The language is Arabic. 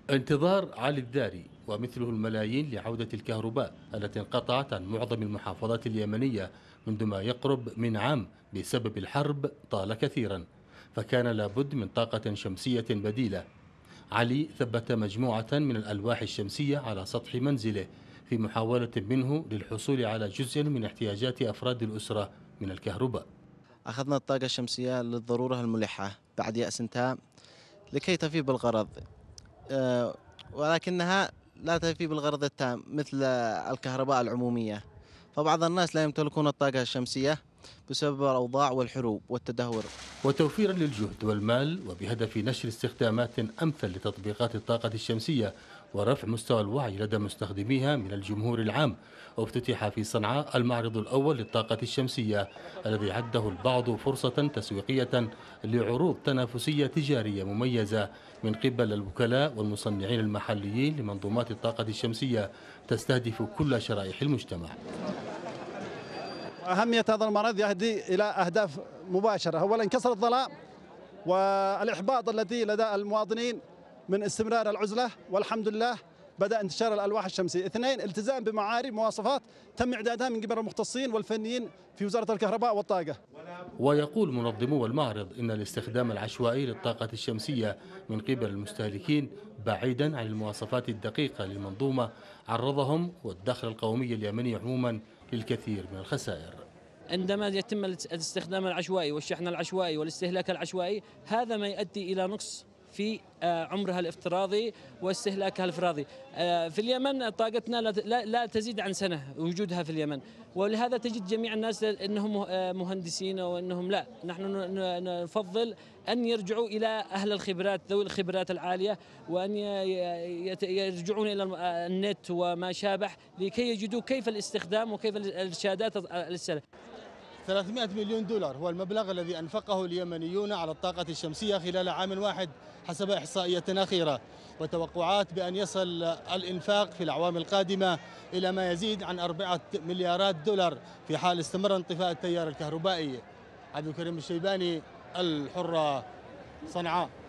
انتظار علي الداري ومثله الملايين لعودة الكهرباء التي انقطعت عن معظم المحافظات اليمنية منذ ما يقرب من عام بسبب الحرب طال كثيرا، فكان لابد من طاقة شمسية بديلة. علي ثبت مجموعة من الألواح الشمسية على سطح منزله في محاولة منه للحصول على جزء من احتياجات أفراد الأسرة من الكهرباء. أخذنا الطاقة الشمسية للضرورة الملحة بعد يأس تام لكي تفي بالغرض، ولكنها لا تفي بالغرض التام مثل الكهرباء العمومية، فبعض الناس لا يمتلكون الطاقة الشمسية بسبب الأوضاع والحروب والتدهور. وتوفيرا للجهد والمال وبهدف نشر استخدامات أمثل لتطبيقات الطاقة الشمسية ورفع مستوى الوعي لدى مستخدميها من الجمهور العام، افتتح في صنعاء المعرض الأول للطاقة الشمسية الذي عده البعض فرصة تسويقية لعروض تنافسية تجارية مميزة من قبل الوكلاء والمصنعين المحليين لمنظومات الطاقة الشمسية تستهدف كل شرائح المجتمع. أهمية هذا المرض يهدي إلى أهداف مباشرة. أولا كسر الظلام والإحباط الذي لدى المواطنين من استمرار العزلة، والحمد لله بدأ انتشار الألواح الشمسية. اثنين التزام بمعايير مواصفات تم إعدادها من قبل المختصين والفنيين في وزارة الكهرباء والطاقة. ويقول منظمو المعرض إن الاستخدام العشوائي للطاقة الشمسية من قبل المستهلكين بعيدا عن المواصفات الدقيقة للمنظومة عرضهم والدخل القومي اليمني عموما للكثير من الخسائر. عندما يتم الاستخدام العشوائي والشحن العشوائي والاستهلاك العشوائي، هذا ما يؤدي إلى نقص في عمرها الافتراضي واستهلاكها الافراضي. في اليمن طاقتنا لا تزيد عن سنة وجودها في اليمن، ولهذا تجد جميع الناس انهم مهندسين وانهم لا، نحن نفضل ان يرجعوا الى اهل الخبرات ذوي الخبرات العالية، وان يرجعون الى النت وما شابه لكي يجدوا كيف الاستخدام وكيف الارشادات للسلف. 300 مليون دولار هو المبلغ الذي أنفقه اليمنيون على الطاقة الشمسية خلال عام واحد حسب إحصائية أخيرة، وتوقعات بأن يصل الإنفاق في الأعوام القادمة إلى ما يزيد عن 4 مليارات دولار في حال استمر انطفاء التيار الكهربائي. عبد الكريم الشيباني، الحرة، صنعاء.